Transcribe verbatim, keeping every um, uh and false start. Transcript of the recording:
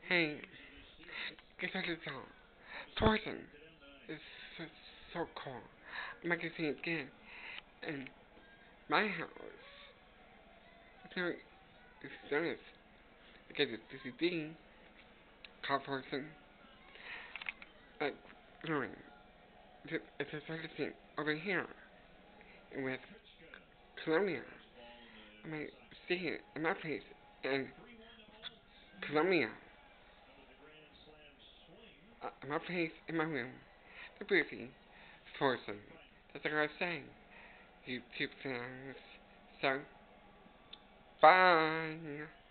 Hey, guess what it's all? Tarzan is so, so cool. I'm not gonna see it again. And my house, it's very, it's nice. Because it's this thing called Tarzan. Like, anyway, it's a, it's a sort of thing over here with Colombia. I might see it in my place in Colombia. Uh, in my place, in my room. The movie, Tarzan. That's what I was saying. YouTube fans. So, bye.